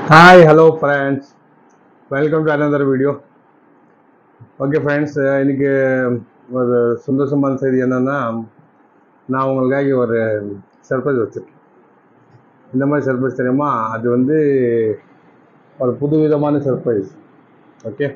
Hi, hello friends. Welcome to another video. Okay friends, இன்னைக்கு ஒரு சந்தோஷமான செய்தி என்னன்னா, நான் உங்களுக்காக ஒரு சர்ப்ரைஸ் வச்சிருக்கேன். இந்த மாதிரி சர்ப்ரைஸ் தெரியுமா? அது வந்து ஒரு புது விதமான சர்ப்ரைஸ். ஓகே,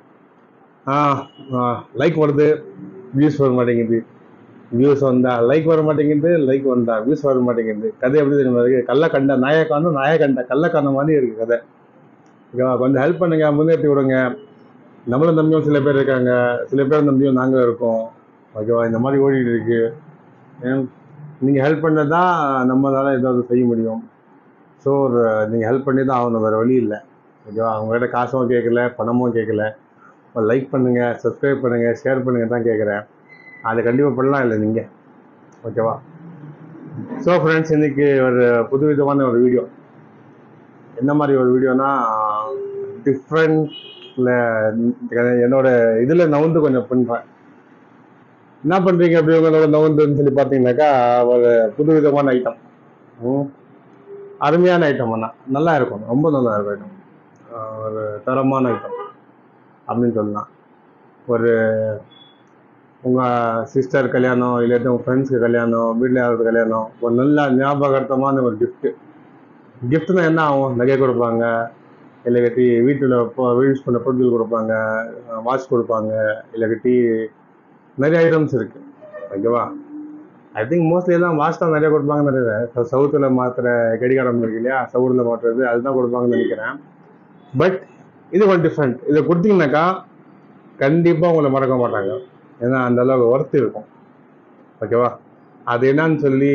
லைக் வருது, வியூஸ் வர மாட்டேங்குது. வியூஸ் வந்தா லைக் வர மாட்டேங்குது, லைக் வந்தா வியூஸ் வர மாட்டேங்குது. கதை எப்படி தெரியுமா இருக்கு? கல்ல கண்ட நாயக்கானும் நாய கண்ட கள்ளக்கான மாதிரி இருக்கு கதை. ஓகேவா? கொஞ்சம் ஹெல்ப் பண்ணுங்க, முன்னேற்றி விடுங்க. நம்மளும் நம்பியும் சில பேர் இருக்காங்க, சில பேர் நம்பியும் நாங்கள் இருக்கோம். ஓகேவா? இந்த மாதிரி ஓடிட்டு இருக்கு. நீங்கள் ஹெல்ப் பண்ண தான் நம்மளால ஏதாவது செய்ய முடியும். ஸோ நீங்கள் ஹெல்ப் பண்ணி தான் ஆகணும், வேறு வழி இல்லை. ஓகேவா? அவங்ககிட்ட காசும் கேட்கல, பணமும் கேட்கல. லைக் பண்ணுங்கள், சப்ஸ்கிரைப் பண்ணுங்கள், ஷேர் பண்ணுங்கள் தான் கேட்குறேன். அதை கண்டிப்பாக பண்ணலாம் இல்லை நீங்கள். ஓகேவா? ஸோ ஃப்ரெண்ட்ஸ், இன்றைக்கி ஒரு புது விதமான ஒரு வீடியோ. என்ன மாதிரி ஒரு வீடியோனா, டிஃப்ரெண்ட்ல என்னோட இதில் நவுந்து கொஞ்சம் பண்ணுறேன். என்ன பண்ணுறீங்க அப்படி உங்களோட நவுந்துன்னு சொல்லி பார்த்தீங்கன்னாக்கா, ஒரு புது விதமான ஐட்டம், அருமையான ஐட்டம். ஆனால் நல்லா இருக்கும், ரொம்ப நல்லா இருக்கும் ஐட்டம். ஒரு தரமான ஐட்டம் அப்படின்னு சொல்லலாம். ஒரு உங்கள் சிஸ்டர் கல்யாணம், இல்லாட்டி உங்கள் ஃப்ரெண்ட்ஸுக்கு கல்யாணம், வீட்டில் யாராவது கல்யாணம், ஒரு நல்ல ஞாபகார்த்தமான ஒரு கிஃப்ட்னா என்ன ஆகும்? நகை கொடுப்பாங்க, இல்லை கட்டி வீட்டில் யூஸ் பண்ண பொருட்கள் கொடுப்பாங்க, வாட்ச் கொடுப்பாங்க, இல்லை கட்டி நிறைய ஐட்டம்ஸ் இருக்குது. ஓகேவா? ஐ திங்க் மோஸ்ட்லி எல்லாம் வாட்ச் தான் நிறைய கொடுப்பாங்கன்னு நினைக்கிறேன். சவுத்தில் மாற்றுற கடிகாரம் இருக்கு இல்லையா, சவுத்தில் மாற்றுறது, அதுதான் கொடுப்பாங்கன்னு நினைக்கிறேன். பட் இது கொஞ்சம் டிஃப்ரெண்ட். இதை கொடுத்தீங்கன்னாக்கா கண்டிப்பாக உங்களை மறக்க மாட்டாங்க. ஏன்னா அந்த அளவுக்கு ஒர்த்து இருக்கும். ஓகேவா? அது என்னன்னு சொல்லி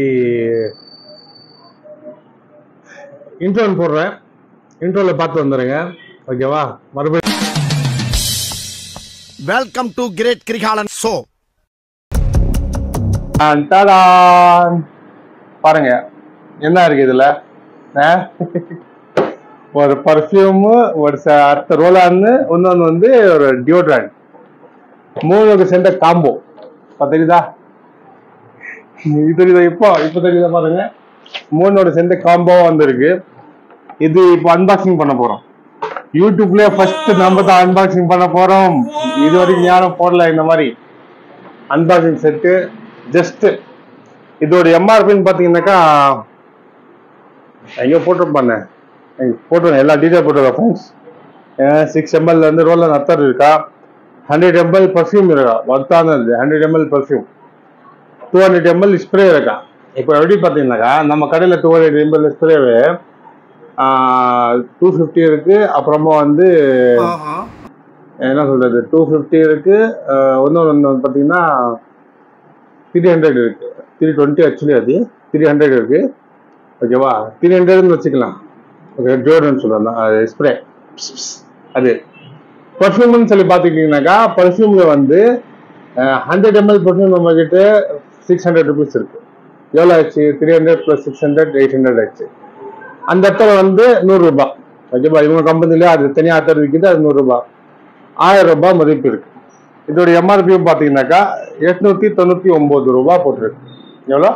இன்ட்ரோல் போடுறேன். இன்ட்ரோவில் பார்த்து வந்துடுங்க. ஓகேவா? மறுபடியும் welcome to great Krikalan show. பாருங்க என்ன இருக்கு இதுல. ஒரு பர்ஃப்யூமு, ஒரு அத்தர் ரோலான்னு, இன்னொன்று வந்து ஒரு டியோட்ரண்ட், 3 சேர்ந்த காம்போ. தெரியுதா? தெரியுதா? இப்போ தெரியுதா? பாருங்க, 3 சேர்ந்த காம்போ வந்துருக்கு. இது இப்போ அன்பாக்சிங் பண்ண போறோம். யூடியூப்லயே ஃபர்ஸ்ட் நம்ம தான் அன்பாக்சிங் பண்ண போறோம். இது வரைக்கும் யாரும் போடல இந்த மாதிரி அன்பாக்சிங் செட்டு. ஜஸ்ட் இதோட எம்ஆர்பின்னு பாத்தீங்கன்னாக்கா, எங்க போட்டிருப்பாங்க, போட்டுருங்க, எல்லா டீட்டெயில் போட்டுருக்கேன் ஃப்ரெண்ட்ஸ். 6 ml இருந்து ரோலர் அத்தர் இருக்கா, 100 ml பர்ஃப்யூம் இருக்கா, ஒர்த்தானது 100 ml பர்ஃப்யூம், 200 ml ஸ்ப்ரே இருக்கா. இப்போ எப்படி பார்த்தீங்கன்னாக்கா, நம்ம கடையில் 200 ml ஸ்ப்ரேவே 250 இருக்கு. அப்புறமா வந்து என்ன சொல்றது, 250 இருக்கு. இன்னொன்று பார்த்தீங்கன்னா 300 இருக்கு, 320 ஆக்சுவலி, அது 300 இருக்கு. ஓகேவா? 300 வச்சுக்கலாம். ஓகே, ஜோர்டன் சொல்லலாம். அது ஸ்ப்ரே. அது பர்ஃப்யூம்னு சொல்லி பார்த்துக்கிட்டீங்கன்னாக்கா, பர்ஃப்யூம்ல வந்து 100 ml பர்ஃப்யூம் நம்ம கிட்ட 600 rupees இருக்கு. எவ்வளோ ஆச்சு? 300 + 600 800 ஆச்சு. அந்த அத்தர் வந்து 100 ரூபாய். ஓகேவா? இவங்க கம்பெனில அது தனியாக அத்தர் விற்கிது, அது 100 ரூபாய், 1000 ரூபாய் மதிப்பு இருக்கு. இதோட எம்ஆர்பியும் பார்த்தீங்கன்னாக்கா 899 ரூபாய் போட்டிருக்கு. எவ்வளோ?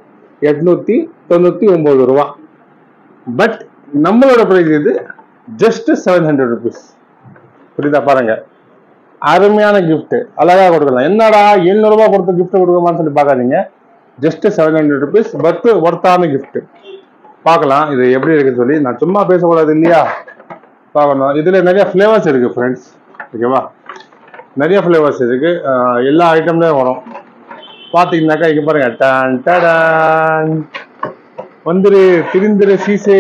899 ரூபாய். பட் நம்மளோட பிரைஸ் இது ஜஸ்ட் 700 rupees. புரியுதா? பாருங்க, அருமையான கிஃப்ட், அழகா கொடுக்கலாம். என்னடா 700 ரூபாய் கொடுத்து கிஃப்ட் கொடுக்கலாம்னு சொல்லி பார்க்காதீங்க. Just 700 rupees. பட் ஒர்த்தான கிஃப்ட். பார்க்கலாம் இது எப்படி இருக்குன்னு சொல்லி. நான் சும்மா பேசக்கூடாது இல்லையா, பார்க்கணும். இதுல நிறைய ஃபிளேவர்ஸ் இருக்கு ஃப்ரெண்ட்ஸ். ஓகேவா? நிறைய ஃபிளேவர்ஸ் இருக்கு, எல்லா ஐட்டம்லயும் வரும். பார்த்தீங்கன்னாக்கா இங்க பாருங்க, டான் டான் வந்துரு திரிந்திர சீசே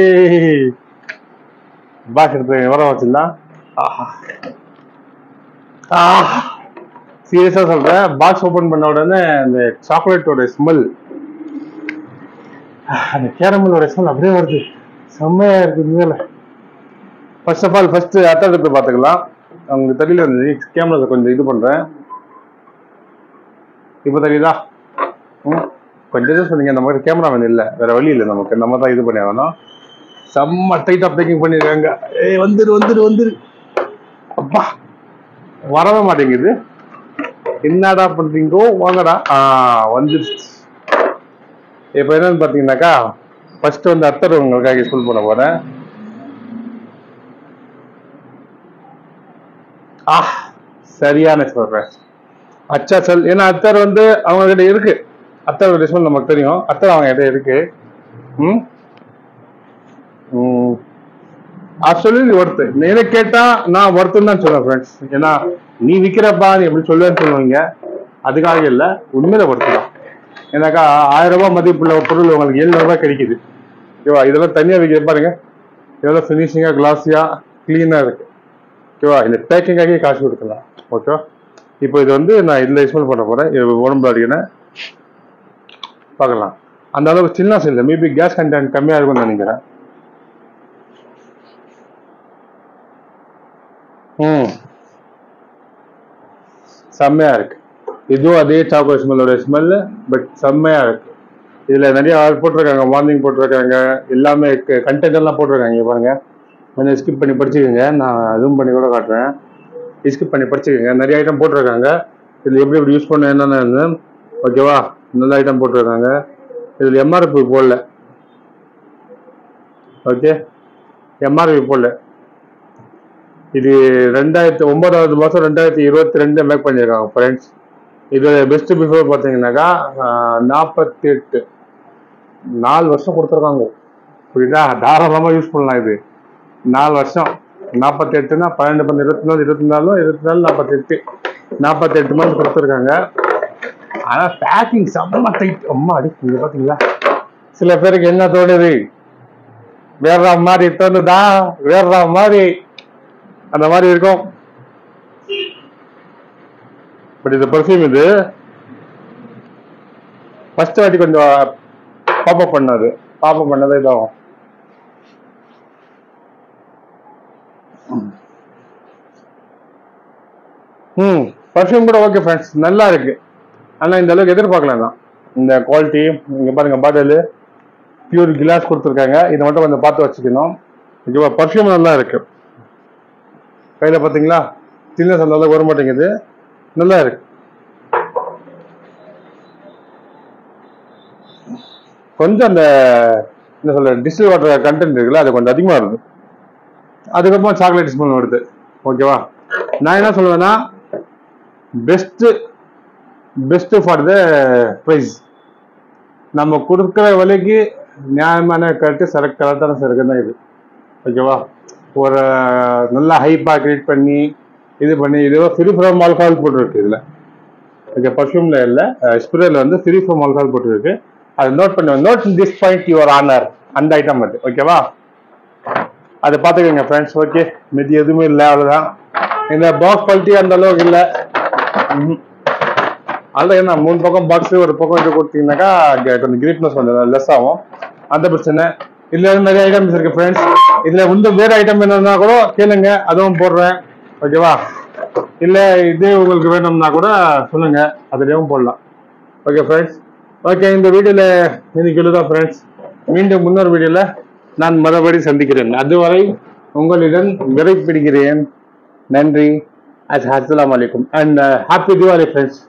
பாக்ஸ் எடுத்து வர வச்சிருந்தான். சீரியஸா சொல்றேன், பாக்ஸ் ஓபன் பண்ண உடனே அந்த சாக்லேட்டோட ஸ்மெல், அந்த கேரமலோட ஸ்மெல் அப்படியே வருது. செம்மையா இருக்கு மேல. ஃபர்ஸ்ட் ஆஃப் ஆல் ஃபர்ஸ்ட் அத்தர் எடுத்து பார்த்துக்கலாம். அவங்களுக்கு தெரியல, கேமரா கொஞ்சம் இது பண்றேன். இப்போ தெரியுதா? கொஞ்சம் சொன்னீங்க, இந்த மாதிரி கேமரா வேணும் இல்லை, வேற வழி இல்லை, நமக்கு நம்ம தான் இது பண்ணி ஆகணும். செம்ம டைட்டா பேக்கிங் பண்ணிருக்காங்க. வந்துரு வந்துரு வந்துரு. அப்பா வரவே மாட்டேங்குது. என்னடா பண்றீங்கோ, வாங்கடா. வந்துருச்சு. இப்போ என்னன்னு பார்த்தீங்கன்னாக்கா, ஃபர்ஸ்ட் வந்து அத்தர் உங்களுக்காக யூஸ் பண்ண போறேன். சரியான சொல்றேன். அச்சா சொல். ஏன்னா அத்தர் வந்து அவங்க கிட்ட இருக்கு. அத்தர் ஸ்மெல் நமக்கு தெரியும். அத்தர் அவங்க கிட்ட இருக்கு. ம் ஆக்சுவலி ஒர்த்து. என்ன கேட்டா நான் ஒர்த்துன்னு தான் சொல்லுவேன் ஃப்ரெண்ட்ஸ். ஏன்னா நீ விற்கிறப்பா நீ எப்படி சொல்லுவேன்னு சொல்லுவீங்க. அதுக்காக இல்லை, உண்மையில ஒர்த்து தான். ஏன்னாக்கா 1000 ரூபாய் மதிப்புள்ள பொருள் உங்களுக்கு 700 ரூபாய் கிடைக்குது. ஓகேவா? இதெல்லாம் தனியாக வைக்கிற பாருங்க, இதெல்லாம் ஃபினிஷிங்காக கிளாஸியாக க்ளீனாக இருக்கு. ஓகேவா? இந்த பேக்கிங்காகவே காசு கொடுக்கலாம். ஓகேவா? இப்போ இது வந்து நான் இதில் எக்ஸ்பெல் பண்ண போகிறேன். உடம்பு அடிக்கணும் பார்க்கலாம். அந்த அளவுக்கு சின்ன இல்லை, மேபி கேஸ் கண்டென்ட் கம்மியாக இருக்கும்னு நினைக்கிறேன். செம்மையா இருக்கு. இதுவும் அதே சாக்லேட் ஸ்மெல்லோட ஸ்மெல், பட் செம்மையா இருக்கு. இதுல நிறைய போட்டிருக்காங்க, வார்னிங் போட்டிருக்காங்க, எல்லாமே கண்டென்ட் எல்லாம் போட்டிருக்காங்க. பாருங்க, கொஞ்சம் ஸ்கிப் பண்ணி படிச்சுக்கோங்க. நான் ஜூம் பண்ணி கூட காட்டுறேன். ஸ்கிப் பண்ணி படிச்சுக்கோங்க. நிறைய ஐட்டம் போட்டிருக்காங்க. இதுல எப்படி எப்படி யூஸ் பண்ண என்னன்னு. ஓகேவா? நல்ல ஐட்டம் போட்டிருக்காங்க. இதுல எம்ஆர்பி போடல. ஓகே, எம்ஆர்பி போடல. இது 9வது மாதம் 2022 மேக் பண்ணியிருக்காங்க ஃப்ரெண்ட்ஸ். இதோட பெஸ்ட் பிஃபோர் பார்த்தீங்கன்னாக்கா 48 4 வருஷம் கொடுத்துருக்காங்க. புரியுதா? தாராளமாக யூஸ் பண்ணலாம். இது 4 வருஷம். 48னா 12 24 24 48 மந்த் கொடுத்துருக்காங்க. ஆனால் பேக்கிங் செம்ம டைட். அம்மா அடி, இங்கே பார்த்தீங்களா? சில பேருக்கு என்ன தோணுது, வேற மாதிரி தோணுதா? வேற மாதிரி அந்த மாதிரி இருக்கும். பட் இது பர்ஃபியூம். இது ஃபர்ஸ்ட் வாட்டி கொஞ்சம் பாப்பப் பண்ணது இதாகும். பர்ஃபியூம் கூட ஓகே ஃப்ரெண்ட்ஸ், நல்லா இருக்கு. ஆனால் இந்த அளவுக்கு எதிர்பார்க்கலாம் தான். இந்த குவாலிட்டி இங்கே பாருங்க, பாட்டில் பியூர் கிளாஸ் கொடுத்துருக்காங்க. இதை மட்டும் கொஞ்சம் பார்த்து வச்சுக்கணும். ஓகேவா? பர்ஃபியூம் நல்லா இருக்கு. கையில் பார்த்தீங்களா? தின்னஸ் அந்த அளவுக்கு வர மாட்டேங்குது. நல்லா இருக்கு. கொஞ்சம் அந்த என்ன சொல்ற டிஸ்டில் வாட்டர் கண்டென்ட் இருக்குல்ல, அது கொஞ்சம் அதிகமாக வருது. அதுக்கப்புறம் சாக்லேட் ஸ்மெல் வருது. ஓகேவா? நான் என்ன சொல்லுவேன்னா, பெஸ்ட் ஃபார் த ப்ரைஸ். நம்ம கொடுக்குற விலைக்கு நியாயமான கரெக்டான சரக்கு தான் இது. ஓகேவா? ஒரு நல்லா ஹைப்பாக கிரியேட் பண்ணி இது ஃப்ரீ ஃப்ரம் ஆல்கஹால் போட்டுருக்கு இதில். ஓகே, பர்ஃப்யூமில் இல்லை, ஸ்ப்ரேயில் வந்து ஃப்ரீ ஃப்ரம் ஆல்கஹால் போட்டுருக்கு. அதை note this point your honour. அந்த ஐட்டம் அது. ஓகேவா? அதை பார்த்துக்கோங்க ஃப்ரெண்ட்ஸ். ஓகே, மீதி எதுவுமே இல்லை, அவ்வளோதான். இந்த பாக்ஸ் குவாலிட்டி அந்த அளவுக்கு இல்லை. அதுதான் என்ன, 3 பக்கம் பாக்ஸு, ஒரு பக்கம் இது கொடுத்தீங்கன்னாக்கா கொஞ்சம் கிரீட்னஸ் கொஞ்சம் லெஸ் ஆகும். அந்த பிரச்சனை. இதுல நிறைய ஐட்டம்ஸ் இருக்கு ஃப்ரெண்ட்ஸ். இதுல வந்து வேற ஐட்டம் வேணும்னா கூட கேளுங்க, அதுவும் போடுறேன். ஓகேவா? இல்ல இதே உங்களுக்கு வேணும்னா கூட சொல்லுங்க, அதுலயும் போடலாம். Okay friends. ஓகே, இந்த வீடியோல இன்னைக்கு இவ்வளவுதான் ஃப்ரெண்ட்ஸ். மீண்டும் முன்னொரு வீடியோல நான் மறுபடியும் சந்திக்கிறேன். அதுவரை உங்களிடம் விடைபிடிக்கிறேன். நன்றி. அஸ்ஸலாமு அலைக்கும் அண்ட் ஹாப்பி தீபாவளி ஃப்ரெண்ட்ஸ்.